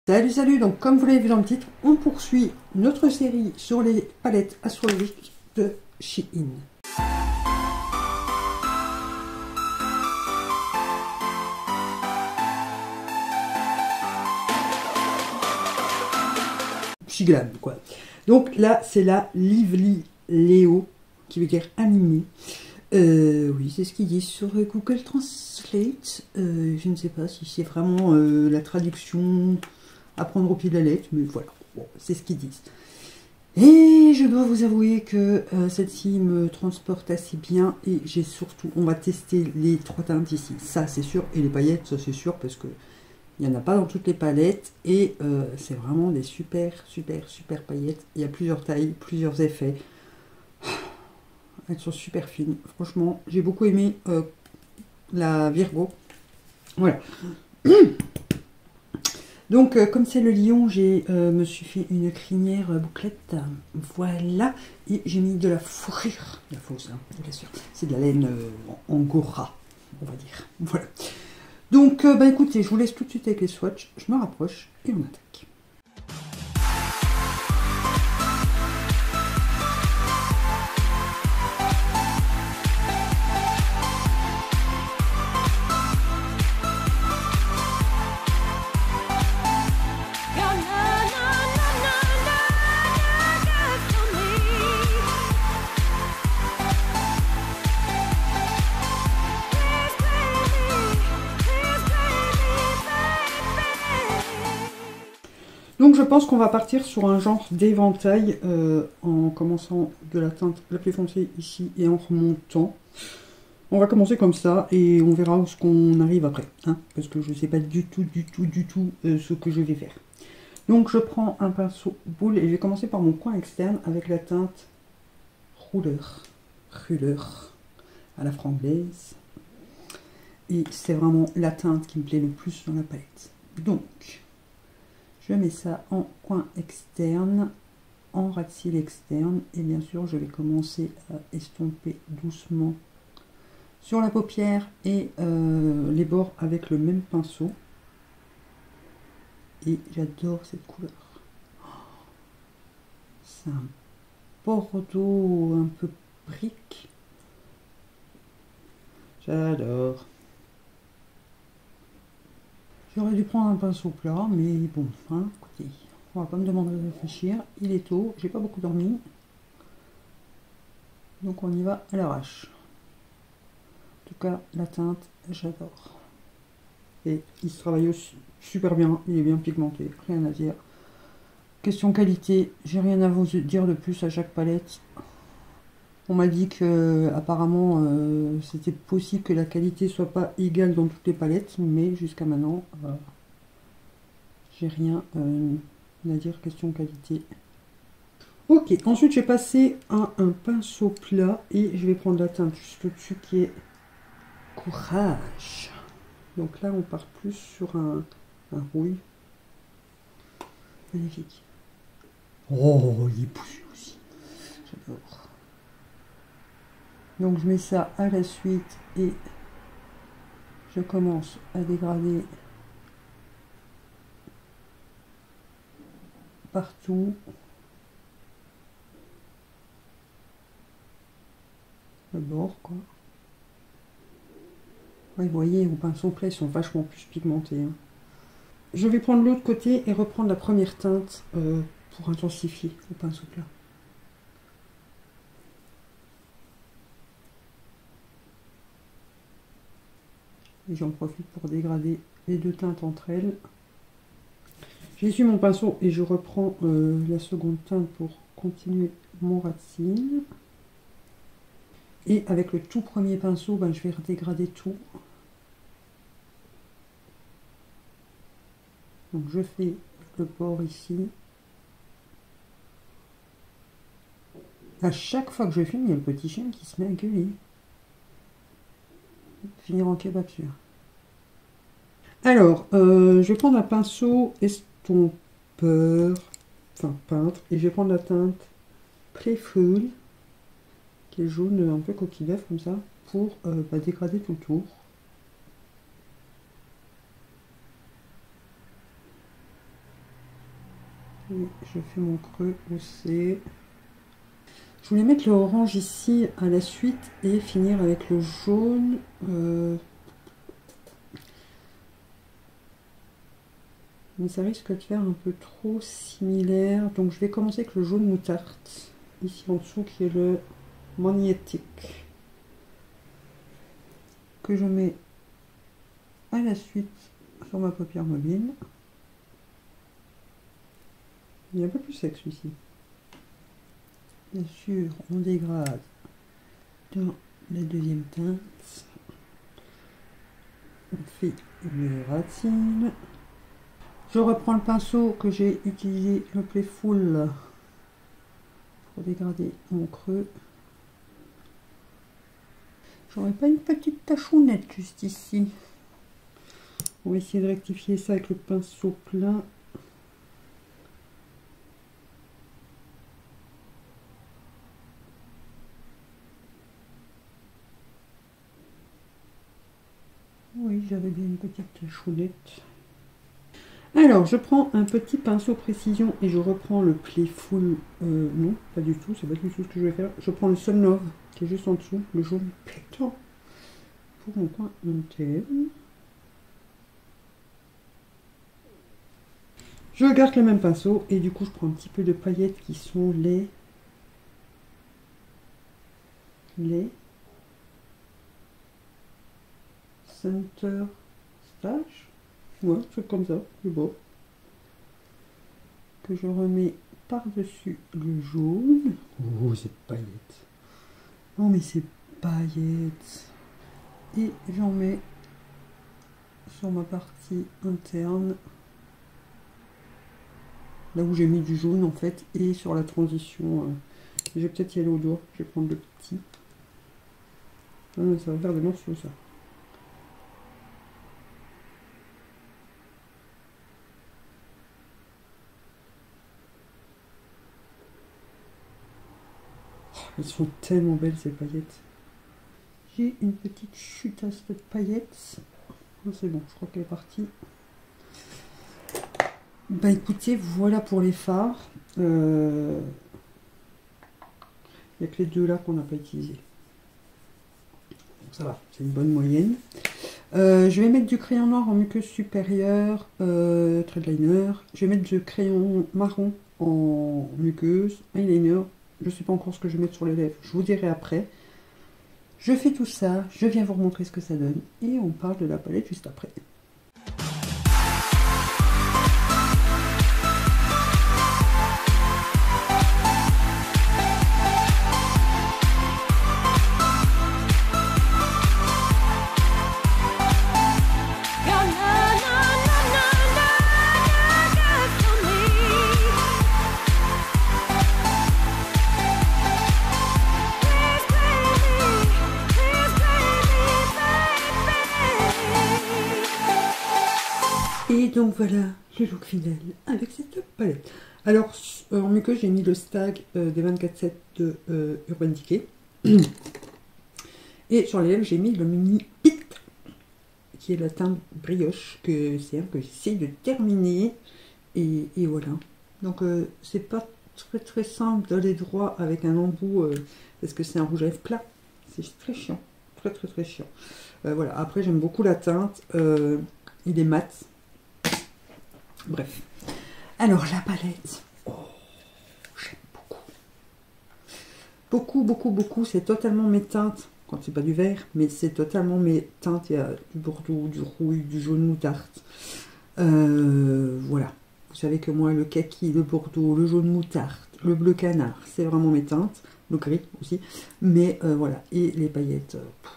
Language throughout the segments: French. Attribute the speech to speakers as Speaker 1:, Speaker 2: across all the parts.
Speaker 1: Salut, salut! Donc, comme vous l'avez vu dans le titre, on poursuit notre série sur les palettes astrologiques de Shein. Shiglam, quoi. Donc là, c'est la Lively Léo, qui veut dire animé. Oui, c'est ce qu'ils disent sur Google Translate. Je ne sais pas si c'est vraiment la traduction à prendre au pied de la lettre, mais voilà, bon, c'est ce qu'ils disent. Et je dois vous avouer que celle-ci me transporte assez bien, et j'ai surtout, on va tester les 3 teintes ici, ça c'est sûr, et les paillettes, ça c'est sûr, parce que il n'y en a pas dans toutes les palettes, et c'est vraiment des super paillettes. Il y a plusieurs tailles, plusieurs effets. Elles sont super fines. Franchement, j'ai beaucoup aimé la Virgo. Voilà. Donc, comme c'est le lion, me suis fait une crinière bouclette. Voilà. Et j'ai mis de la fourrure. La fausse, hein, bien sûr. C'est de la laine angora, on va dire. Voilà. Donc, bah écoutez, je vous laisse tout de suite avec les swatchs. Je me rapproche et on attaque. Donc je pense qu'on va partir sur un genre d'éventail en commençant de la teinte la plus foncée ici et en remontant. On va commencer comme ça et on verra où ce qu'on arrive après, hein, parce que je ne sais pas du tout ce que je vais faire. Donc je prends un pinceau boule et je vais commencer par mon coin externe avec la teinte rouleur à la franglaise. Et c'est vraiment la teinte qui me plaît le plus dans la palette. Donc je mets ça en coin externe, en ras de cils externe, et bien sûr je vais commencer à estomper doucement sur la paupière et les bords avec le même pinceau. Et j'adore cette couleur. C'est un bordeaux un peu brique. J'adore. J'aurais dû prendre un pinceau plat, mais bon, hein, écoutez, on va pas me demander de réfléchir. Il est tôt, j'ai pas beaucoup dormi. Donc on y va à l'arrache. En tout cas, la teinte, j'adore. Et il se travaille aussi super bien, il est bien pigmenté, rien à dire. Question qualité, j'ai rien à vous dire de plus à chaque palette. On m'a dit que apparemment c'était possible que la qualité soit pas égale dans toutes les palettes, mais jusqu'à maintenant j'ai rien à dire question qualité. Ok, ensuite je vais passer à un pinceau plat et je vais prendre la teinte juste au-dessus qui est Courage. Donc là on part plus sur un rouille. Magnifique. Oh, il est poussu aussi. J'adore. Donc je mets ça à la suite et je commence à dégrader partout. Le bord, quoi. Ouais, vous voyez, vos pinceaux plats sont vachement plus pigmentés. Hein. Je vais prendre l'autre côté et reprendre la première teinte pour intensifier le pinceau plat. Et j'en profite pour dégrader les deux teintes entre elles. J'essuie mon pinceau et je reprends la seconde teinte pour continuer mon ras de cils. Et avec le tout premier pinceau, ben, je vais redégrader tout. Donc je fais le bord ici. À chaque fois que je filme, il y a le petit chien qui se met à gueuler. Finir en kebature. Alors, je vais prendre un pinceau estompeur, enfin peintre, et je vais prendre la teinte Playful, qui est jaune un peu coquille d'œuf comme ça, pour dégrader tout le tour. Et je fais mon creux où c'est. Je voulais mettre le orange ici à la suite et finir avec le jaune. Mais ça risque de faire un peu trop similaire. Donc je vais commencer avec le jaune moutarde. Ici en dessous qui est le magnétique. Que je mets à la suite sur ma paupière mobile. Il est un peu plus sec celui-ci. Bien sûr, on dégrade dans la deuxième teinte. On fait une ratine. Je reprends le pinceau que j'ai utilisé, le Playful, pour dégrader mon creux. J'aurais pas une petite tachounette juste ici. On va essayer de rectifier ça avec le pinceau plein. Oui, j'avais bien une petite tachounette. Alors, je prends un petit pinceau précision et je reprends le Playful. Non, pas du tout, c'est pas du tout ce que je vais faire. Je prends le Sun Love qui est juste en dessous, le jaune pétant, pour mon coin interne. Je garde le même pinceau et du coup, je prends un petit peu de paillettes qui sont les Center Stage. Ouais, c'est comme ça, c'est beau. Que je remets par-dessus le jaune. Oh, ces paillettes. Oh, mais ces paillettes. Et j'en mets sur ma partie interne. Là où j'ai mis du jaune en fait. Et sur la transition. Je vais peut-être y aller au doigt. Je vais prendre le petit. Ah, mais ça va faire des morceaux ça. Elles sont tellement belles ces paillettes. J'ai une petite chutasse de paillettes. Oh, c'est bon, je crois qu'elle est partie. Bah écoutez, voilà pour les fards. Il n'y a que les deux là qu'on n'a pas utilisés. Donc ça va, c'est une bonne moyenne. Je vais mettre du crayon noir en muqueuse supérieure, threadliner. Je vais mettre du crayon marron en muqueuse, eyeliner. Je ne sais pas encore ce que je vais mettre sur les lèvres, je vous dirai après. Je fais tout ça, je viens vous remontrer ce que ça donne et on parle de la palette juste après. Et donc voilà le look final avec cette palette. Alors en muqueuse j'ai mis le Stag des 24/7 de Urban Decay. Et sur les lèvres j'ai mis le mini Pit qui est la teinte brioche que c'est un que j'essaie de terminer. Et voilà. Donc c'est pas très simple d'aller droit avec un embout parce que c'est un rouge à lèvres plat. C'est très chiant. Très chiant. Voilà. Après j'aime beaucoup la teinte. Il est mat. Bref. Alors, la palette. Oh, j'aime beaucoup. Beaucoup. C'est totalement mes teintes. Quand c'est pas du vert, mais c'est totalement mes teintes. Il y a du bordeaux, du rouille, du jaune moutarde. Voilà. Vous savez que moi, le kaki, le bordeaux, le jaune moutarde, le bleu canard, c'est vraiment mes teintes. Le gris aussi. Mais voilà. Et les paillettes,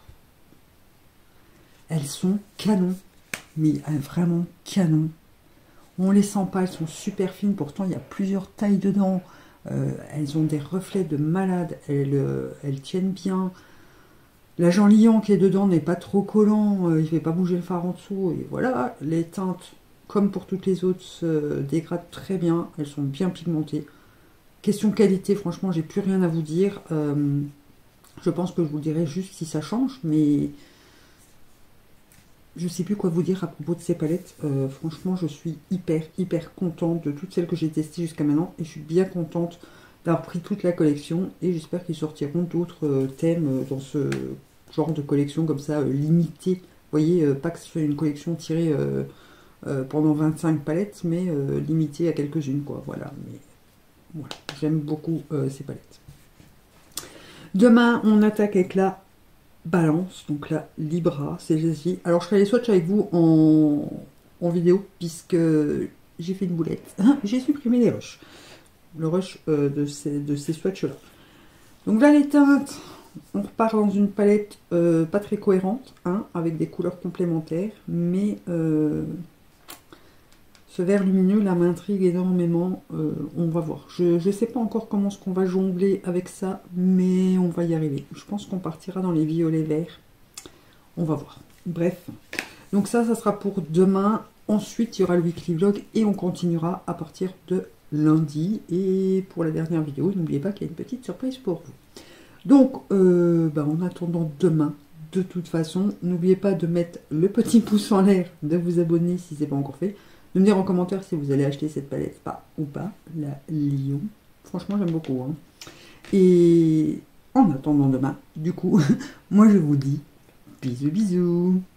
Speaker 1: elles sont canon. Mais vraiment canon. On les sent pas, elles sont super fines, pourtant il y a plusieurs tailles dedans. Elles ont des reflets de malade, elles tiennent bien. L'agent liant qui est dedans n'est pas trop collant, il ne fait pas bouger le fard en dessous. Et voilà, les teintes, comme pour toutes les autres, se dégradent très bien, elles sont bien pigmentées. Question qualité, franchement, j'ai plus rien à vous dire. Je pense que je vous dirai juste si ça change, mais je sais plus quoi vous dire à propos de ces palettes. Franchement, je suis hyper contente de toutes celles que j'ai testées jusqu'à maintenant. Et je suis bien contente d'avoir pris toute la collection. Et j'espère qu'ils sortiront d'autres thèmes dans ce genre de collection comme ça, limitée. Vous voyez, pas que ce soit une collection tirée pendant 25 palettes, mais limitée à quelques-unes, quoi. Voilà, mais voilà, j'aime beaucoup ces palettes. Demain, on attaque avec la Balance, donc la Libra, c'est celle-ci. Alors, je ferai les swatchs avec vous en vidéo, puisque j'ai fait une boulette. J'ai supprimé les rushs. Le rush de ces swatchs-là. Donc là, les teintes, on repart dans une palette pas très cohérente, hein, avec des couleurs complémentaires, mais ce vert lumineux là m'intrigue énormément. On va voir. Je ne sais pas encore comment est-ce qu'on va jongler avec ça, mais on va y arriver. Je pense qu'on partira dans les violets verts. On va voir. Bref. Donc ça sera pour demain. Ensuite, il y aura le weekly vlog et on continuera à partir de lundi. Et pour la dernière vidéo, n'oubliez pas qu'il y a une petite surprise pour vous. Donc, en attendant demain, de toute façon, n'oubliez pas de mettre le petit pouce en l'air, de vous abonner si ce n'est pas encore fait. De me dire en commentaire si vous allez acheter cette palette ou pas, la Lion. Franchement, j'aime beaucoup. Hein. Et en attendant demain, du coup, moi je vous dis bisous bisous.